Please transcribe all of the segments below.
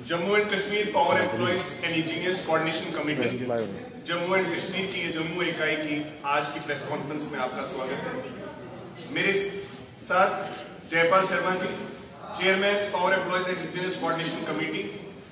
Jammu and Kashmir power employees and engineers coordination committee Jammu and Kashmir की जम्मू इकाई की आज की प्रेस कॉन्फ्रेंस में आपका स्वागत है। मेरे साथ Jaipal Sharma ji, chairman power employees and engineers coordination committee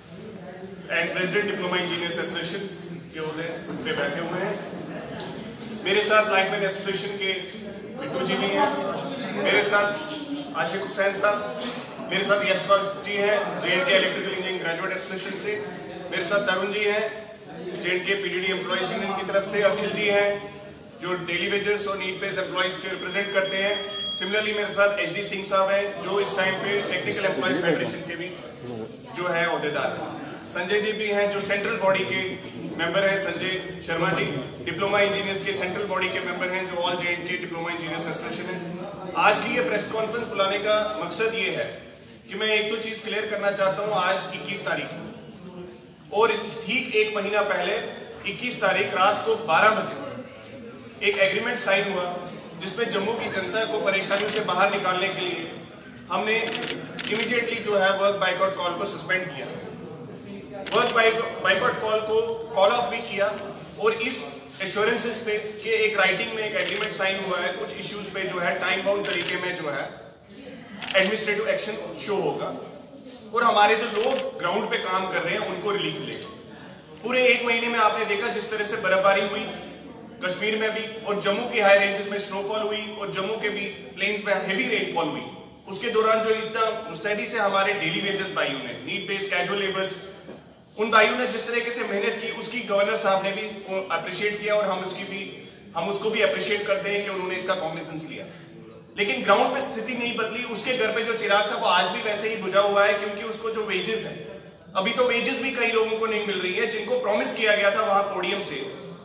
and president diploma engineers association के ओहदे पे बैठे हुए हैं। मेरे साथ लाइनमैन एसोसिएशन के बिट्टू जी भी हैं, मेरे साथ आशिक हुसैन साहब, मेरे साथ यशपाल जी हैं JNK electrical engineering graduate association से, मेरे साथ तरुण जी हैं JNK PDD एम्प्लॉइज यूनियन की तरफ से, अखिल जी हैं जो डेली वेजर्स और नीड बेस्ड एम्प्लॉइज के रिप्रेजेंट करते हैं। सिमिलरली मेरे साथ HD सिंह साहब हैं जो इस टाइम पे टेक्निकल एम्प्लॉइज फेडरेशन के भी जो है अहदेदार हैं। संजय जी भी हैं जो सेंट्रल बॉडी के मेंबर हैं, संजय शर्मा जी डिप्लोमा इंजीनियर्स के सेंट्रल बॉडी के मेंबर हैं जो all JNK diploma engineers association है। आज की ये प्रेस कॉन्फ्रेंस बुलाने का मकसद ये है कि मैं एक तो चीज क्लियर करना चाहता हूं। आज 21 तारीख और ठीक एक महीना पहले 21 तारीख रात को 12 बजे एक एग्रीमेंट साइन हुआ जिसमें जम्मू की जनता को परेशानियों से बाहर निकालने के लिए हमने इमीडिएटली जो है वर्क बाइकआउट कॉल को सस्पेंड किया, वर्क बाइकआउट कॉल को कॉल ऑफ भी किया और इस एश्योरेंसेस पे कि एक राइटिंग में एक एग्रीमेंट साइन हुआ है, कुछ इश्यूज पे जो है टाइम बाउंड तरीके में जो है एडमिनिस्ट्रेटिव एक्शन शो होगा और हमारे जो लोग ग्राउंड पे काम कर रहे हैं उनको रिलीफ मिलेगा। पूरे एक महीने में आपने देखा जिस तरह से बर्फबारी हुई कश्मीर में भी और जम्मू के हाई रेंजेस में स्नोफॉल हुई और जम्मू के भी प्लेन्स में हेवी रेनफॉल हुई। उसके दौरान जो इतना मुस्तैदी से हमारे डेली वेजेस भाइयों ने, नीड बेस्ड कैजुअल लेबर्स, उन भाइयों ने जिस तरीके से मेहनत की उसकी गवर्नर साहब ने भी अप्रिशिएट किया और हम उसको भी अप्रिशिएट करते हैं कि उन्होंने इसका कॉग्निजेंस लिया। लेकिन ग्राउंड पे स्थिति नहीं बदली। उसके घर पे जो चिराग था वो आज भी वैसे ही बुझा हुआ है क्योंकि उसको जो वेजेस है, अभी तो वेजेस भी कई लोगों को नहीं मिल रही है जिनको प्रॉमिस किया गया था वहां पोडियम से,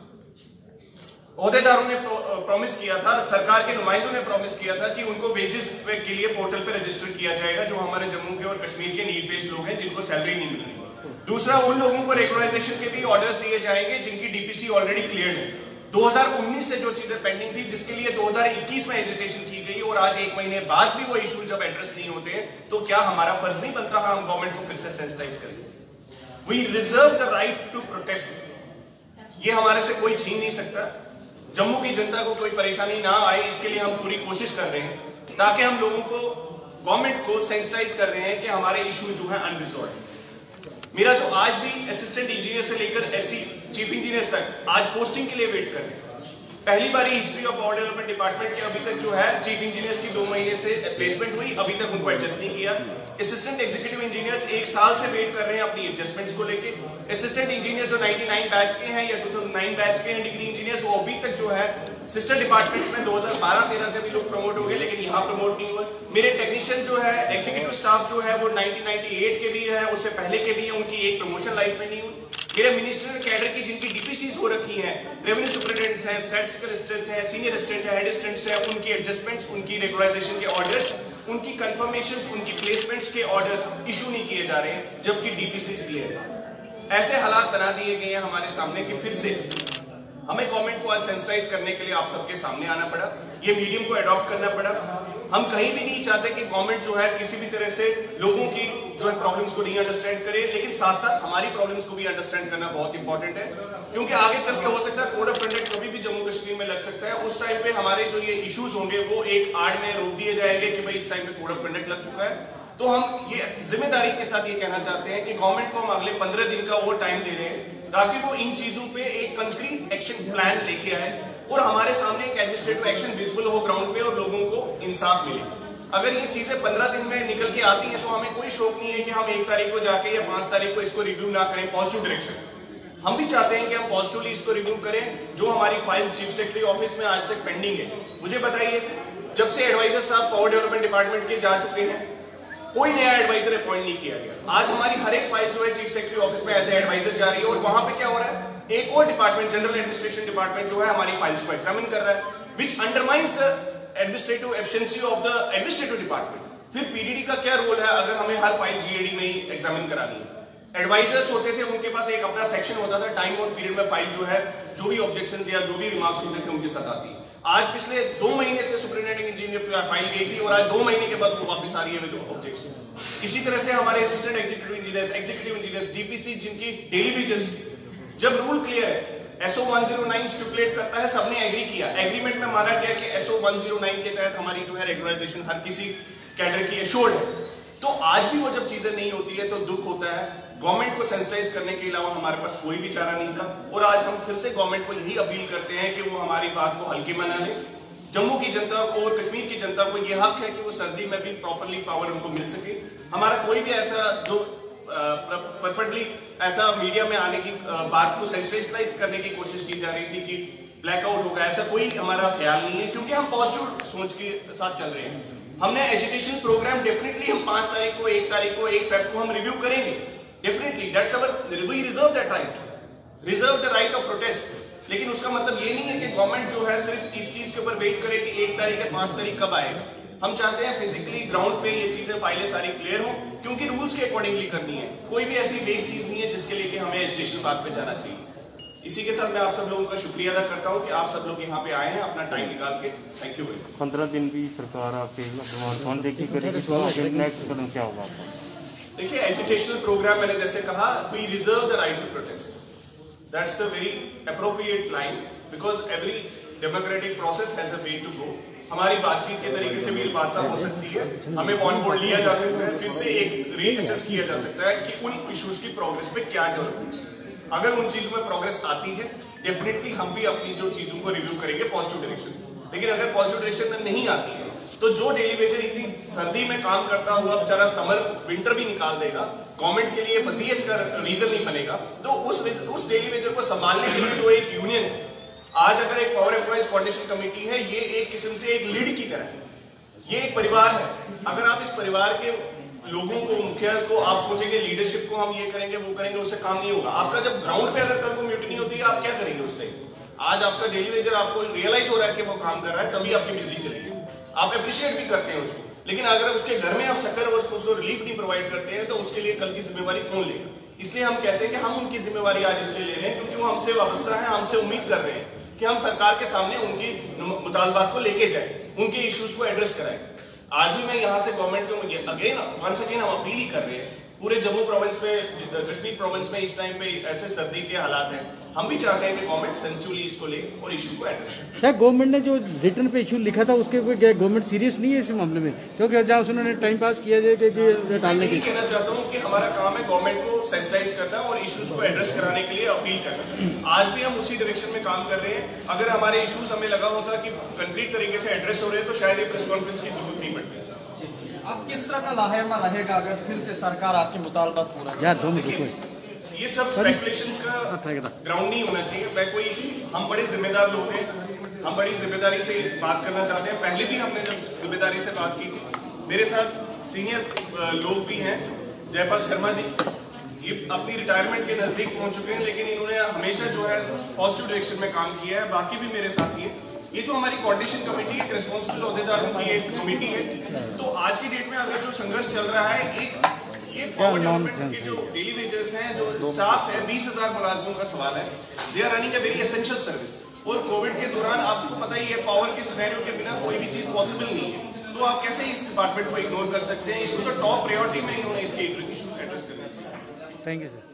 ओहदेदारों ने प्रॉमिस किया था, सरकार के नुमाइंदों ने प्रॉमिस किया था कि उनको वेजेस के लिए पोर्टल पे रजिस्टर किया जाएगा जो हमारे जम्मू के और कश्मीर के नीड बेस्ड लोग हैं जिनको सैलरी नहीं मिल रही। दूसरा, उन लोगों को रेगुलराइजेशन के भी ऑर्डर्स दिए जाएंगे जिनकी DPC ऑलरेडी क्लियर है। 2019 से जो चीजें पेंडिंग थी जिसके लिए 2021 में एजिटेशन की गई और आज एक महीने बाद भी वो इशू जब एड्रेस नहीं होते तो क्या हमारा फर्ज नहीं बनता हम गवर्नमेंट को फिर से सेंसिटाइज करें। We reserve the right to protest, ये हमारे से कोई छीन नहीं सकता। जम्मू की जनता को कोई परेशानी ना आए इसके लिए हम पूरी कोशिश कर रहे हैं ताकि हम लोगों को, गवर्नमेंट को सेंसिटाइज कर रहे हैं कि हमारे इशू जो है अनरिजॉल्व। मेरा जो आज भी असिस्टेंट इंजीनियर से लेकर SC चीफ इंजीनियर तक आज पोस्टिंग के लिए वेट कर रहे हैं। पहली बार history of power development department के अभी तक जो है चीफ इंजीनियर्स की 2 महीने से प्लेसमेंट हुई, अभी तक उनको एडजस्ट नहीं किया। असिस्टेंट एग्जीक्यूटिव इंजीनियर्स 1 साल से वेट कर रहे हैं अपनी एडजस्टमेंट्स को लेके। असिस्टेंट इंजीनियर जो 99 बैच के हैं या 2009 बैच के हैं डिग्री इंजीनियर्स, वो अभी तक जो है सिस्टर डिपार्टमेंट्स में 2012-13 के भी लोग प्रमोट हो गए लेकिन यहाँ प्रमोट नहीं हुए। मेरे टेक्नीशियन जो है, एग्जीक्यूटिव स्टाफ जो है वो 1998 के भी है, उससे पहले के भी है, उनकी एक प्रमोशन लाइफ में नहीं हुई। मेरे मिनिस्ट्रियल कैडर की जिनकी DPCs हो रखी हैं, रेवेन्यू सुपरिटेंडेंट्स हैं, स्टैटिस्टिकल असिस्टेंट्स हैं, सीनियर असिस्टेंट हैं, हेड असिस्टेंट्स हैं, उनकी एडजस्टमेंट्स, उनकी रेगुलराइजेशन के ऑर्डर्स, उनकी कंफर्मेशंस, उनकी प्लेसमेंट्स के ऑर्डर्स इशू नहीं किए जा रहे हैं जबकि DPCs क्लियर है। ऐसे हालात बना दिए गए हैं हमारे सामने कि फिर से हमें गवर्नमेंट को आज सेंसिटाइज करने के लिए आप सबके सामने आना पड़ा, ये मीडियम को अडॉप्ट करना पड़ा। हम कहीं भी नहीं चाहते कि गवर्नमेंट जो है किसी भी तरह से लोगों की जो है प्रॉब्लम्स को नहीं अंडरस्टैंड करे, लेकिन साथ साथ हमारी प्रॉब्लम्स को भी अंडरस्टैंड करना बहुत इंपॉर्टेंट है क्योंकि आगे चल के हो सकता है कोड ऑफ कंडक्ट कभी भी जम्मू कश्मीर में लग सकता है। उस टाइम पे हमारे जो ये इश्यूज होंगे वो एक आड़ में रोक दिए जाएंगे कि भाई इस टाइम पे कोड ऑफ कंडक्ट लग चुका है। तो हम ये जिम्मेदारी के साथ ये कहना चाहते हैं कि गवर्नमेंट को हम अगले 15 दिन का और टाइम दे रहे हैं ताकि वो इन चीजों पे एक कंक्रीट एक्शन प्लान लेके आए और हमारे सामने एक एडमिनिस्ट्रेटिव एक्शन विजिबल हो ग्राउंड पे और लोगों को इंसाफ मिले। अगर ये चीजें 15 दिन में निकल के आती हैं तो हमें कोई शौक नहीं है कि हम 1 तारीख को जाके या 5 तारीख को इसको रिव्यू ना करें पॉजिटिव डायरेक्शन। हम भी चाहते हैं कि हम पॉजिटिवली इसको रिव्यू करें। जो हमारी फाइल चीफ सेक्रेटरी ऑफिस में आज तक पेंडिंग है, मुझे बताइए जब से एडवाइजर साहब पावर डेवलपमेंट डिपार्टमेंट के जा चुके हैं कोई नया एडवाइजर अपॉइंट नहीं किया गया। आज हमारी हर एक फाइल जो है चीफ सेक्रेटरी ऑफिस में एज ए एडवाइजर जा रही है और वहां पे क्या हो रहा है, एक और डिपार्टमेंट जनरल एडमिनिस्ट्रेशन डिपार्टमेंट जो है हमारी फाइल्स को एग्जामिन कर रहा है, which undermines the administrative efficiency of the administrative department. फिर PDD का क्या रोल है अगर हमें हर फाइल GAD में ही एग्जामिन करानी है। एडवाइजर्स होते थे, उनके पास एक अपना सेक्शन होता था, टाइम और पीरियड में फाइल जो है जो भी ऑब्जेक्शंस या जो भी रिमार्क्स होते थे उनके साथ आती है। आज पिछले 2 महीने से सुपरिटेंडिंग इंजीनियर फाइल गई थी और आज 2 महीने के बाद वो वापस आ रही है विद ऑब्जेक्शंस। इसी तरह से हमारे असिस्टेंट एग्जीक्यूटिव इंजीनियर्स, डीपीसी, जिनकी डेली वेजेस, जब रूल क्लियर है, SO 109 स्टिपुलेट करता है, सबने एग्री किया, एग्रीमेंट में माना गया कि SO 109 के तहत हमारी जो है रेगुलराइजेशन हर किसी कैडर की एश्योर्ड है। तो आज भी वो जब चीजें नहीं होती है तो दुख होता है। गवर्नमेंट को सेंसिटाइज करने के अलावा हमारे पास कोई भी चारा नहीं था और आज हम फिर से गवर्नमेंट को यही अपील करते हैं कि वो हमारी बात को हल्के में ना ले। जम्मू की जनता को और कश्मीर की जनता को ये हक है कि वो सर्दी में भी प्रॉपरली पावर उनको मिल सके। हमारा कोई भी ऐसा जो पर्पटली ऐसा मीडिया में आने की बात को सेंसिटाइज करने की कोशिश की जा रही थी कि ब्लैकआउट होगा, ऐसा कोई हमारा ख्याल नहीं है, क्योंकि हम पॉजिटिव सोच के साथ चल रहे हैं। हमने एजुकेशन प्रोग्राम डेफिनेटली हम 5 तारीख को, 1 तारीख को, 1 फेब को हम रिव्यू करेंगे, definitely that's our, we reserve that right, reserve the right of protest. लेकिन उसका मतलब ये नहीं है कि गवर्नमेंट जो है सिर्फ इस चीज के ऊपर वेट करे कि 1 तारीख या 5 तारीख कब आएगा। हम चाहते हैं फिजिकली ग्राउंड पे ये चीजें, फाइलें सारी क्लियर हो, क्योंकि रूल्स के अकॉर्डिंगली करनी है। कोई भी ऐसी वेग चीज नहीं है जिसके लिए हमें एजुकेशन बात पे जाना चाहिए। इसी के साथ मैं आप सब लोगों का शुक्रिया अदा करता हूं कि आप सब लोग यहाँ पे आए हैं अपना टाइम निकाल के। Thank you very much. 15 दिन की सरकार आपके अनदेखी करेगी तो नेक्स्ट कदम क्या होगा आपका? देखिए, एजुकेशनल प्रोग्राम मैंने जैसे कहा, we reserve the right to protest, that's a very appropriate line, because every democratic process has a way to go. हमारी बातचीत के तरीके से भी बात हो सकती है, हमें ऑन बोर्ड लिया जा सकता है, फिर से एक रीअसेस किया जा सकता है कि उन इश्यूज की प्रोग्रेस पे क्या डेवलपमेंट्स। अगर उन चीजों में प्रोग्रेस आती है, डेफिनेटली हम भी अपनी जो चीजों को रिव्यू करेंगे पॉजिटिव डायरेक्शन। लेकिन अगर पॉजिटिव डायरेक्शन में नहीं आती है तो जो डेली वेजर इतनी सर्दी में काम करता हुआ बेचारा समर विंटर भी निकाल देगा, गवर्नमेंट के लिए फजीयत का रीजन नहीं बनेगा। तो उस डेली वेजर को संभालने के लिए जो एक यूनियन, आज अगर एक पावर एम्प्लॉइज कोऑर्डिनेशन कमेटी है, ये एक किस्म से एक लीड की तरह है, ये एक परिवार है। अगर आप इस परिवार के लोगों को, मुखिया को आप सोचेंगे लीडरशिप को हम ये करेंगे वो करेंगे, उससे काम नहीं होगा। आपका जब ग्राउंड पे अगर कल को म्यूटिनी होती है, आप क्या करेंगे उस टाइम? आज आपका डेली वेजर आपको रियलाइज हो रहा है कि वो काम कर रहा है, तभी आपकी बिजली चलेगी, आप अप्रिशिएट भी करते हैं उसको। लेकिन अगर उसके घर में आप शक्कर और उसको रिलीफ नहीं प्रोवाइड करते हैं तो उसके लिए कल की जिम्मेवारी कौन लेगा? इसलिए हम कहते हैं कि हम उनकी जिम्मेवारी आज इसलिए ले रहे हैं क्योंकि वो हमसे वाबस्ता है, हमसे उम्मीद कर रहे हैं कि हम सरकार के सामने उनकी मुतालबात को लेके जाएं, उनके इश्यूज को एड्रेस कराएं। आज भी मैं यहाँ से गवर्नमेंट को वंस अगेन हम अपील ही कर रहे हैं। पूरे जम्मू प्रोविंस में, कश्मीर प्रोविंस में इस टाइम पे ऐसे सर्दी के हालात हैं, हम भी चाहते हैं कि गवर्नमेंट सेंसिटिवली इसको ले और इशू को एड्रेस करे। क्या गवर्नमेंट ने जो रिटर्न पे इशू लिखा था उसके ऊपर गवर्नमेंट सीरियस नहीं है इस मामले में? क्योंकि जहाँ उन्होंने टाइम पास किया जाए कि डालने के, कहना चाहता हूँ कि हमारा काम है गवर्नमेंट को सेंसिटाइज करना और इश्यूज को एड्रेस कराने के लिए अपील करना। आज भी हम उसी डायरेक्शन में काम कर रहे हैं। अगर हमारे इश्यूज हमें लगा होता कि कंक्रीट तरीके से एड्रेस हो रहे हैं तो शायद ये प्रेस कॉन्फ्रेंस की जरूरत नहीं पड़ती। अब किस तरह का लाहेमा रहेगा अगर फिर से सरकार आपकी मुतालबात पूरा? यार 2 मिनट, ये सब स्पेकुलेशंस का ग्राउंड नहीं होना चाहिए। मैं कोई, हम बड़े जिम्मेदार लोग हैं, हम बड़ी जिम्मेदारी से बात करना चाहते हैं। पहले भी हमने जब जिम्मेदारी से बात की थी, मेरे साथ सीनियर लोग भी हैं, जयपाल शर्मा जी, ये अपनी रिटायरमेंट के नजदीक पहुंच चुके हैं, लेकिन इन्होंने हमेशा जो है पॉजिटिव डायरेक्शन में काम किया है। बाकी भी मेरे साथी हैं। ये जो हमारी कोऑर्डिनेशन कमेटी है, रिस्पॉन्सिबल अहदेदारों की एक कमेटी है। तो आज की डेट में अगर जो संघर्ष चल रहा है, ये पावर डेवलपमेंट के जो डेली वेजर्स हैं, जो स्टाफ है, 20,000 मुलाजमों का सवाल है। They are running a very essential service. और कोविड के दौरान आपको पता ही है, पावर के सिनेरियो के बिना कोई भी चीज पॉसिबल नहीं है। तो आप कैसे इस डिपार्टमेंट को इग्नोर कर सकते हैं? इसको तो टॉप प्रायोरिटी में इन्होंने इसके इश्यूज एड्रेस करना चाहिए। Thank you sir.